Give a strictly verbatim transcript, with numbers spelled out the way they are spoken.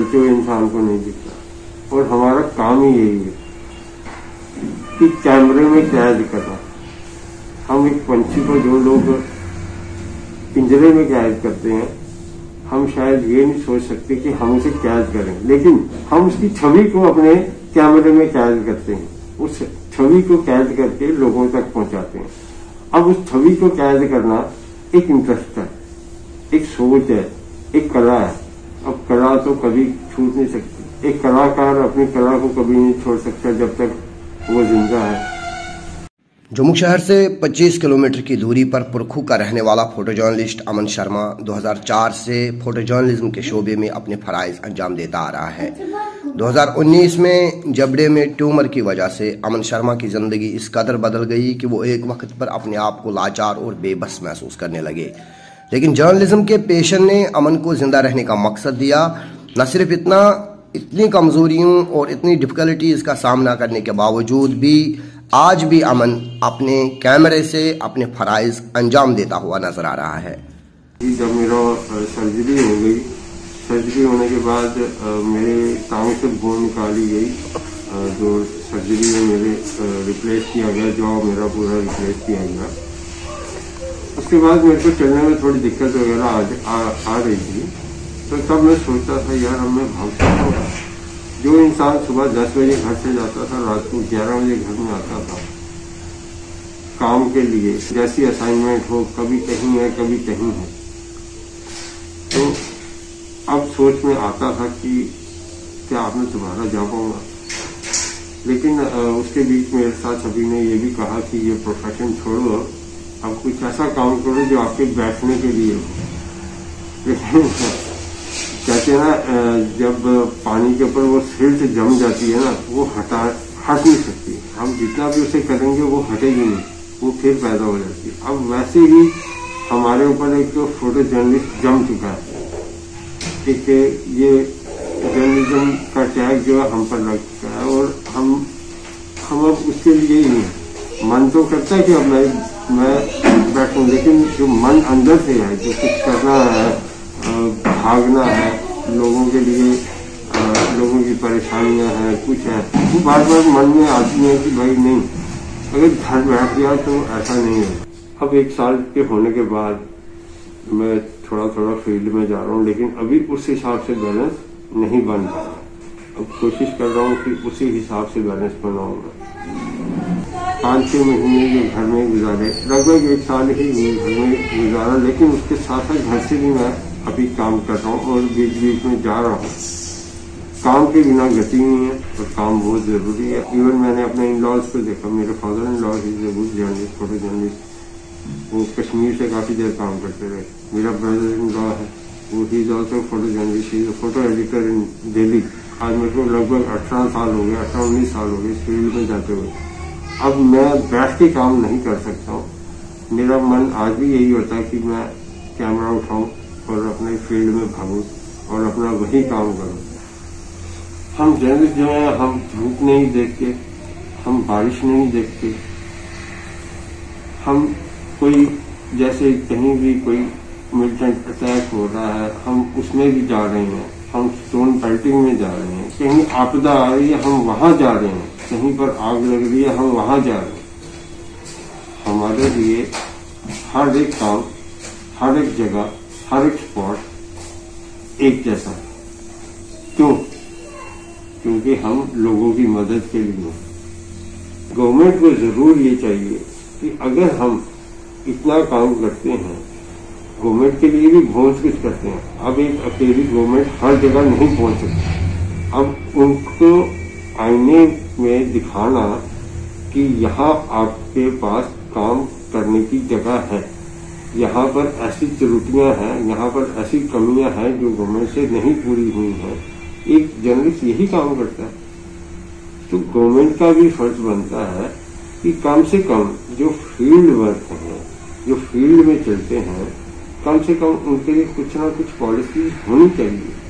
चलते हुए इंसान को नहीं दिखता। और हमारा काम ही यही है कि कैमरे में कैद करना। हम एक पंछी को जो लोग पिंजरे में कैद करते हैं, हम शायद ये नहीं सोच सकते कि हम उसे कैद करें, लेकिन हम उसकी छवि को अपने कैमरे में कैद करते हैं, उस छवि को कैद करके लोगों तक पहुंचाते हैं। अब उस छवि को कैद करना एक इंटरेस्ट है, एक सोच है, एक कला है। अब कला तो कभी छूट नहीं सकती। एक कलाकार अपनी कला को कभी नहीं छोड़ सकता जब तक वो जिंदा है। जम्मू शहर से पच्चीस किलोमीटर की दूरी पर पुरखू का रहने वाला फोटो जर्नलिस्ट अमन शर्मा दो हज़ार चार से फोटो जर्नलिज्म के शोबे में अपने फराइज अंजाम देता आ रहा है। दो हज़ार उन्नीस में जबड़े में ट्यूमर की वजह से अमन शर्मा की जिंदगी इस कदर बदल गई कि वो एक वक्त पर अपने आप को लाचार और बेबस महसूस करने लगे। लेकिन जर्नलिज्म के पेशन ने अमन को जिंदा रहने का मकसद दिया। न सिर्फ इतना, इतनी कमजोरियों और इतनी डिफिकल्टीज का सामना करने के बावजूद भी आज भी अमन अपने कैमरे से अपने फराइज अंजाम देता हुआ नजर आ रहा है। जब मेरा सर्जरी हो गई, सर्जरी होने के बाद मेरे टांग से बोन निकाली गई, जो सर्जरी में मेरे रिप्लेस किया गया, जॉ मेरा पूरा रिप्लेस किया गया। उसके बाद मेरे को चलने में थोड़ी दिक्कत वगैरह आ, आ, आ रही थी। तो तब मैं सोचता था यार अब मैं भाग सकता हूँ। जो इंसान सुबह दस बजे घर से जाता था, रात को ग्यारह बजे घर में आता था काम के लिए, जैसी असाइनमेंट हो, कभी कहीं है कभी कहीं है, तो अब सोच में आता था कि क्या आपने दोबारा जा पाऊंगा। लेकिन उसके बीच मेरे साथ सभी ने ये भी कहा कि ये प्रोफेशन छोड़ो, अब कुछ ऐसा काम करो जो आपके बैठने के लिए हो। लेकिन कहते हैं ना, जब पानी के ऊपर वो सिल्ट जम जाती है ना, वो हटा हट नहीं सकती। हम जितना भी उसे करेंगे वो हटेगी नहीं, वो फिर पैदा हो जाती है। अब वैसे ही हमारे ऊपर एक फोटो जर्नलिस्ट जम चुका है, एक ये जर्नलिज्म का टैग जो है हम पर लग चुका है, और हम हम अब उसके लिए ही हैं। मन तो करता है कि अब मैं मैं बैठूं, लेकिन जो मन अंदर से है, जो कुछ करना है, भागना है, लोगों के लिए, आ, लोगों की परेशानियां हैं, कुछ है, वो बार बार मन में आती है कि भाई नहीं, अगर घर बैठ गया तो ऐसा नहीं है। अब एक साल के होने के बाद मैं थोड़ा थोड़ा फील्ड में जा रहा हूँ, लेकिन अभी उस हिसाब से बैलेंस नहीं बन पा रहा। अब कोशिश कर रहा हूँ कि उसी हिसाब से बैलेंस बनाऊंगा। पाँच छह महीने जो घर में गुजारे, लगभग एक साल ही घर में गुजारा, लेकिन उसके साथ साथ घर से भी मैं अभी काम कर रहा हूँ और बीच बीच में जा रहा हूँ। काम के बिना गति नहीं है, और काम बहुत जरूरी है। इवन मैंने अपने इन लॉज को देखा, मेरे father in laws is a good journalist, photo journalist, वो कश्मीर से काफी देर काम करते रहे। मेरा ब्रदर इन लॉ है, वो he is also photo journalist, he is photo editor in Delhi. आज मेरे को लगभग अठारह साल हो गए, अठारह उन्नीस साल हो गए इस फील्ड में जाते हुए। अब मैं बैठ के काम नहीं कर सकता हूँ। मेरा मन आज भी यही होता है कि मैं कैमरा उठाऊं और अपने फील्ड में भागूं और अपना वही काम करूं। हम जर्नलिस्ट जो है, हम धूप नहीं देखते, हम बारिश नहीं देखते, हम कोई जैसे कहीं भी कोई मिलिटेंट अटैक हो रहा है, हम उसमें भी जा रहे हैं, हम स्टोन पेल्टिंग में जा रहे हैं, कहीं आपदा आ रही है हम वहां जा रहे हैं, कहीं पर आग लग रही है हम वहां जा रहे हैं। हमारे लिए हर एक काम, हर एक जगह, हर एक स्पॉट एक जैसा है। क्यों? क्योंकि हम लोगों की मदद के लिए। गवर्नमेंट को जरूर ये चाहिए कि अगर हम इतना काम करते हैं, गवर्नमेंट के लिए भी बहुत कुछ करते हैं। अब एक अकेली गवर्नमेंट हर जगह नहीं पहुंच सकती। अब उनको आईने में दिखाना कि यहाँ आपके पास काम करने की जगह है, यहाँ पर ऐसी त्रुटियां हैं, यहाँ पर ऐसी कमियां हैं जो गवर्नमेंट से नहीं पूरी हुई हैं, एक जर्नलिस्ट यही काम करता है। तो गवर्नमेंट का भी फर्ज बनता है कि कम से कम जो फील्ड वर्क है, जो फील्ड में चलते हैं, कम से कम उनके लिए कुछ ना कुछ पॉलिसी होनी चाहिए।